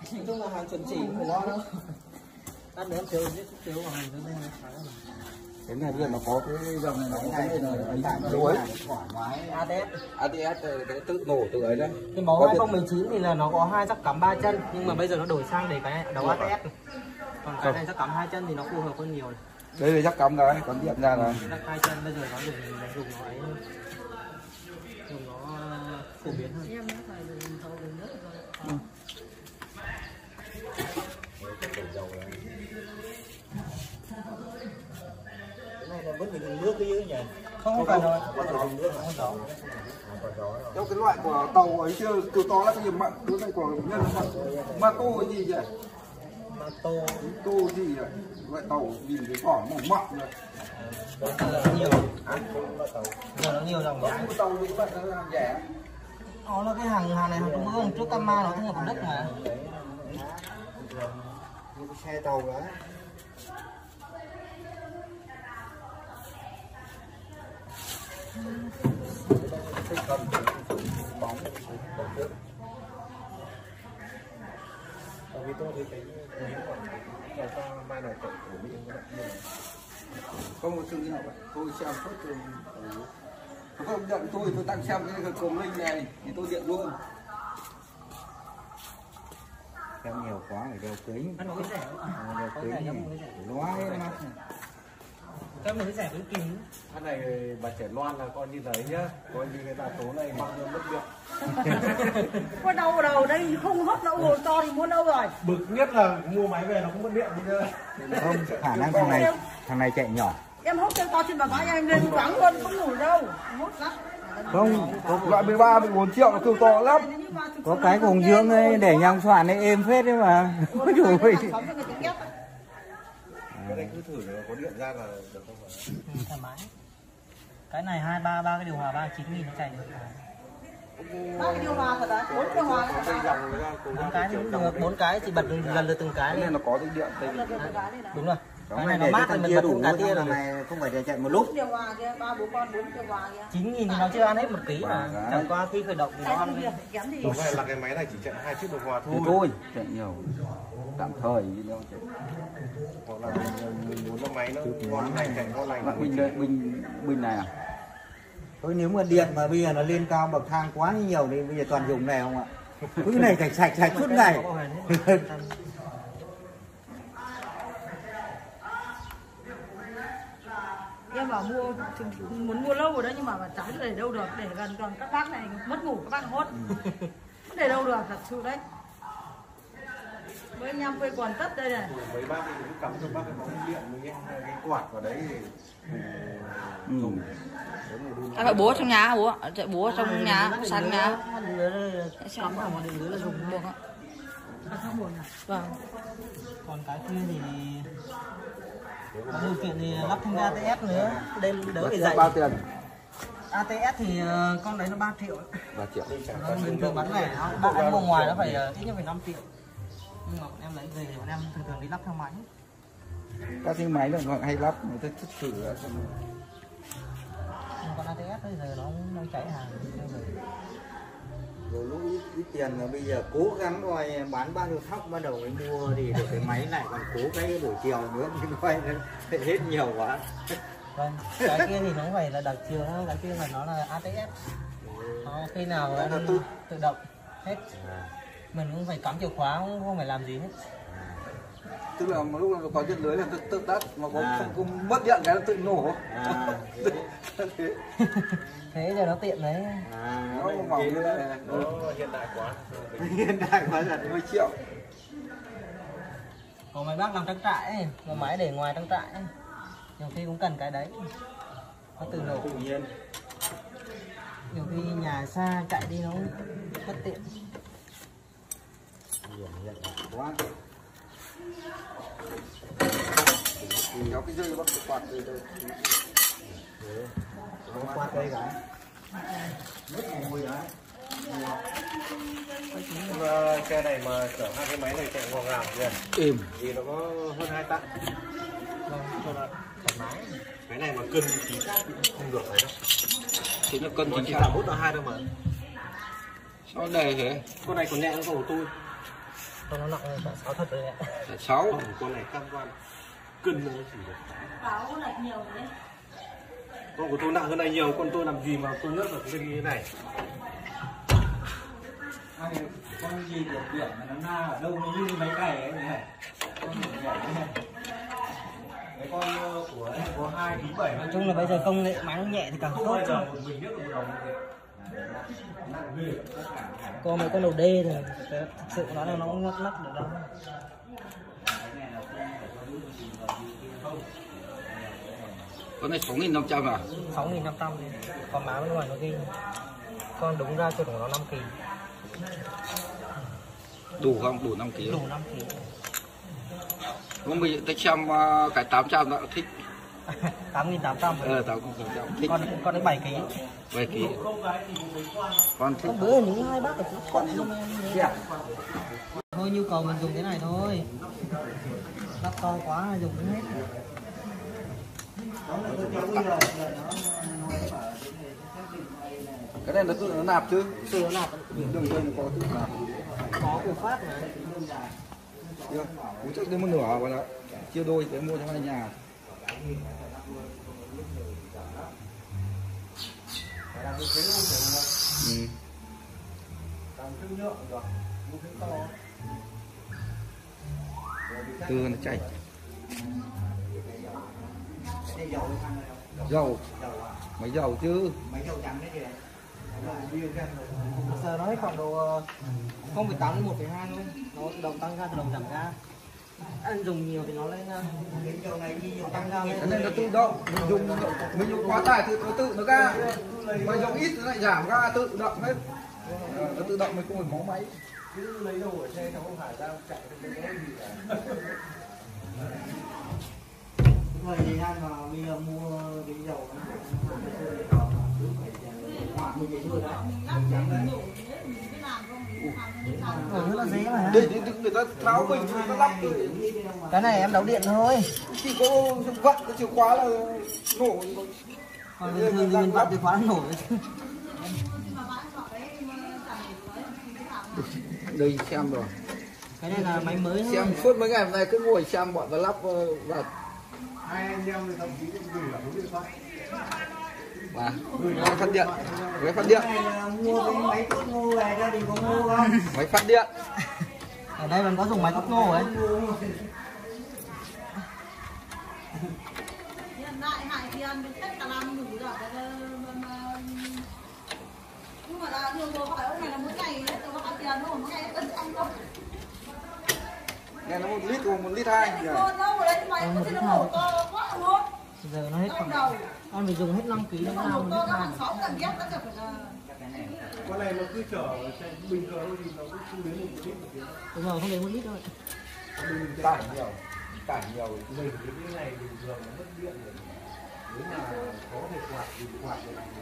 Nói chung là hàng chuẩn chỉ không phải lo đâu. Lát nữa em thiếu vào hàng thứ này. Cái này bây giờ nó có cái dòng này nó có đuối thoải mái ATS để tự nổ từ ấy đấy. Cái mẫu 2019 thì là nó có 2 rắc cắm 3 chân, nhưng mà bây giờ nó đổi sang để cái đầu ATS. Còn cái này rắc cắm 2 chân thì nó phù hợp hơn nhiều. Đây là rắc cắm đấy, còn điện ra là rắc 2 chân bây giờ nó dùng nó ấy hơn. Dùng nó phổ biến hơn. Em nó phải dùng thầu dùng nước rồi. Cái này là vẫn phải dùng nước cái chứ nhỉ? Không phải rồi, vẫn phải dùng nước không có gió. theo cái loại của tàu ấy chưa, từ to là cái gì mặn, cái này của nhân là mặn, ma tô cái gì vậy? Ma tô gì vậy? Loại tàu nhìn cái vỏ mỏng mặn rồi. Giờ nó nhiều. Giờ nó nhiều dòng giá. Tàu như vậy nó làm rẻ. Nó là cái hàng này hàng Trung Ương, trước Cama nó cũng là Đức mà. Xe tàu đó. Vì tôi thấy cái đầu to mai này cậu của Mỹ Không có chừng nào vậy, tôi xem suốt từ không nhận tôi đang xem cái cổng linh này thì tôi điện luôn. xem nhiều quá phải đeo kính. Nó mới rẻ. Đeo kính loa hết mắt. Cái mới rẻ với kính. Cái này bà trẻ Loan là coi như đấy nhá, coi như cái bà tố này mang mất việc. Có đâu vào đầu đây không hốt đâu rồi to thì muốn đâu rồi. Bực nhất là mua máy về nó không mất điện nữa. Không, khả năng thằng này chạy nhỏ. Em hốt cho to trên bà gái em lên choáng luôn không ngủ đâu. Hốt lắm. Không, Loại 13 14 triệu nó kêu to lắm. có cái của Hồng Dương ấy để nhang xoạn ấy êm phết đấy mà. Ôi dồi ôi. Cái này cứ thử có điện ra là được không phải? Thoải mái. Cái này 233 cái điều hòa 39.000 nó chạy được. 3 cái điều hòa thật đấy, 4 điều hòa. 4 cái thì cũng được, 4 cái thì bật lần lượt từng cái Cái này lên. nó có cái điện đây. Đúng rồi. Cái này nó mát thì mình bật từng cái tia là được. này không phải để chạy một lúc. 4 điều hòa kia, 3 bố con 4 điều hòa kia. 9.000 thì nó chưa ăn hết 1 ký mà. Chẳng qua khi khởi động thì nó ăn lên. Kém thì Đúng rồi, là cái máy này chỉ chạy 2 chiếc điều hòa thôi. Thôi, chạy nhiều. Tạm thời đi đâu chạy. Hoặc là mình muốn cái máy nó ngon lành chạy ngon lành. Bình này à? Thôi nếu mà điện mà bây giờ nó lên cao bậc thang quá nhiều thì bây giờ toàn dùng này không ạ? Cứ này sạch suốt ngày. em bảo mua muốn mua lâu rồi đấy nhưng mà chẳng biết để đâu được, để gần còn các bác này mất ngủ các bác hốt. Để đâu được thật sự đấy. Với anh em quây quần tất đây này. Mấy bác thì cũng cắm cho bác cái bóng điện với cái quạt vào đấy thì dùng. Em phải bố trong nhà bố, bố trong nhà, sẵn nhà. Cắm vào một đường lưới là dùng được á. Vâng. Còn cái kia thì có điều kiện thì lắp thêm ATS nữa, đây đỡ phải dạy. Bao tiền? ATS thì con đấy nó 3 triệu. 3 triệu. Bình thường bán lẻ bạn ăn mua ngoài nó phải ít nhất phải 5 triệu. Nhưng mà bọn em lấy về thì bọn em thường đi lắp theo máy. Các cái máy là họ hay lắp người ta chất thử là con ATS bây giờ nó chạy hàng. Rồi lúc ít tiền mà bây giờ cố gắng coi bán bao nhiêu thóc bắt đầu mới mua thì được cái máy này, còn cố cái buổi chiều nữa thì coi nó hết nhiều quá. Vâng, cái kia thì nó phải là đặc chiều, cái kia là nó là ATS. Nó khi nào nó tự động hết. Mình cũng phải cắm chìa khóa, không phải làm gì hết. tức là một lúc nó có điện lưới là tự tắt, mà có mất điện cái nó tự nổ. Thế giờ nó tiện đấy. Nó mỏng như thế này. Nó hiện đại quá. Hiện đại quá là 10 triệu. Có mấy bác làm trang trại ấy, có máy để ngoài trang trại ấy. Nhiều khi cũng cần cái đấy. Nó tự nổ. tự nhiên. Nhiều khi nhà xa chạy đi nó bất tiện. Hiện đại quá. Kéo cái dây bắt quạt đi thôi. Có qua cây cái. Nước mùi đấy. Xe này mà chở hai cái máy này chạy ngọt ngào kìa. Êm. Vì nó có hơn 2 tạ. Cho nó thoải mái. Cái này mà cân thì không được phải đâu. Thế là cân chỉ tạm 4 tạ 2 thôi mà. Sao đề thế? Con này còn nhẹ hơn của tôi. Con nó nặng là 6 thật rồi ạ. 6. Con này cam đoan cân nó chỉ được. Báo lệch nhiều đấy. Con của tôi nặng hơn này nhiều, con tôi làm gì mà tôi nhớt được cái này. Con gì được biển mà nó na ở đâu nó như máy cày ấy này. Cái con của ấy có 2,7 kg. Nói chung là bây giờ công nghệ máng nhẹ thì càng tốt chứ. Có mấy con đầu đê rồi, thực sự nó là nó cũng ngắt lắc được đâu. Con này 6.500 à? 6.500 đi. Còn má bên ngoài nó ghi. Con đúng ra chuột của nó 5 kg. Đủ không? Đủ 5 kg. Đủ 5 kg. Con mình tới xem cái 800 đã thích. 8.800. 8.800 thích. Con đến 7 kg. 7 kg. Con thích. Con bữa ní hai bác ở chú con không em. Thôi nhu cầu mình dùng cái này thôi. Lắp to quá dùng cũng hết. Cái này nó tự nó nạp chứ? Tự nó nạp. Đường dây có tự nạp. Có của Phát mà. Chưa. Cú trước đến một nửa vào đó. Chia đôi để mua cho hai nhà. Ừ. Từ nó chạy. Dầu. Máy dầu chứ. Giờ nó hết khoảng độ 0,8 đến 1,2 thôi. Nó tự động tăng ga, tự động giảm ga. Anh dùng nhiều thì nó lên tăng ga lên. Cái này nó tự động, mình dùng quá tải thì nó tự nó ga. Mà dùng ít nó lại giảm ga tự động hết. Nó tự động mình không phải máu máy. Cứ lấy đâu ở xe cháu không phải ra chạy cái gì cả. Vậy thì anh mà bây giờ mua cái dầu nó là dễ mà. Đây người ta tháo bình người ta lắp rồi. Cái này em đấu điện thôi. Chỉ có vặn cái chìa khóa là nổ. Còn bình thường thì mình vặn chìa khóa là nổ chứ. Đây xem rồi. Cái này là máy mới thôi. Xem suốt mấy ngày hôm nay cứ ngồi xem bọn nó lắp vào. Hai anh em người ta ký gửi vào số điện thoại. Và máy phát điện. Máy phát điện. Mua cái máy cốt ngô về gia đình có ngô không? Máy phát điện. Ở đây mình có dùng máy cốt ngô ấy. Hiện tại hại tiền tất cả làm đủ rồi. Nhưng mà là thường rồi phải hôm này là mỗi ngày hết rồi có tiền đâu, mỗi ngày cân xong không. Nghe nó 1 lít hoặc 1,2 lít. Đâu rồi đấy mà em có thể đổ to quá luôn. Giờ nó hết khoảng con phải dùng hết 5 kg nó ra 1,2 lít. 6 cần ghép nó phải là Con này nó cứ chở bình thường thôi thì nó cứ không đến 1 lít một tiếng. Đúng rồi, không đến 1 lít thôi. Tải nhiều. Tải nhiều. Mình cái này bình thường nó mất điện rồi. Nếu mà có thể quạt thì quạt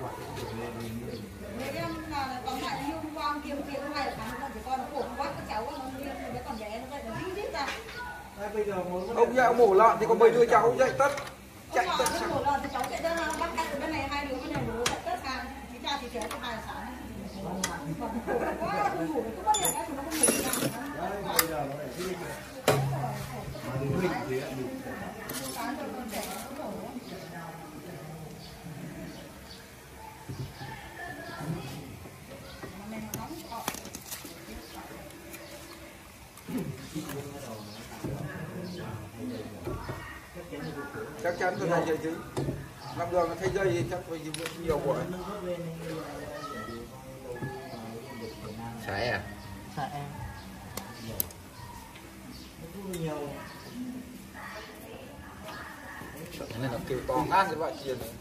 mấy em là tóm lại như hôm qua kiếm tiền hôm nay là chỉ con nó khổ quá các cháu nó nguyên nó còn bé nó vậy nó rít ra. Ông nhà mổ lợn thì có mấy đứa cháu dậy tất. Chạy tất sang. Mổ lợn thì cháu chạy ra bắt cắt bên này hai đứa bên này đứa chạy tất sang. Chị cha thì kéo cho 2 sáng. Quá không ngủ cứ bắt điện cái nó không ngủ được. Bây giờ nó phải đi. Chắc chắn tôi thấy vậy chứ. Năm đường nó thấy dây thì chắc phải nhiều quả. Sải à? Sải em. Cái này nó kêu to ngát cái loại kia này.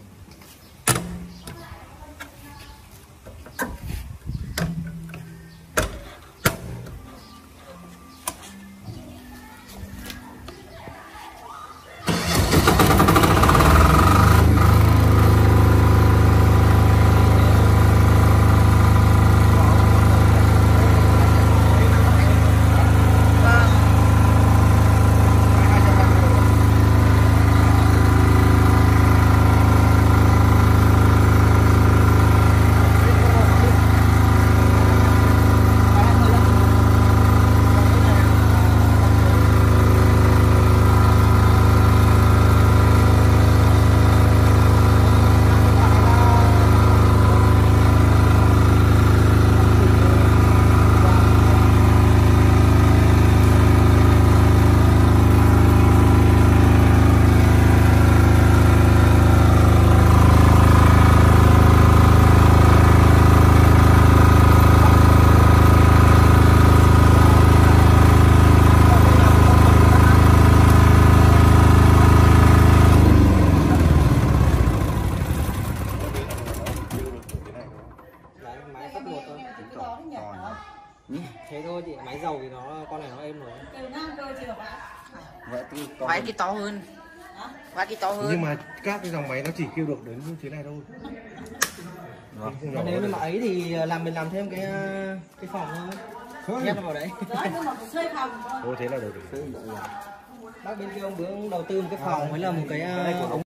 dầu thì nó con này nó êm rồi. Từ ngang cơ chưa bạn? Vậy tôi có Vãi cái to hơn. Vãi cái to hơn. Nhưng mà các cái dòng máy nó chỉ kêu được đến như thế này thôi. Mà nếu như mà ấy thì mình làm thêm cái phòng thôi. Nhét nó vào đấy. Đó nhưng mà phải xây phòng thôi. Ô thế là được. Bác bên kia ông Bướng đầu tư một cái phòng mới là một cái ống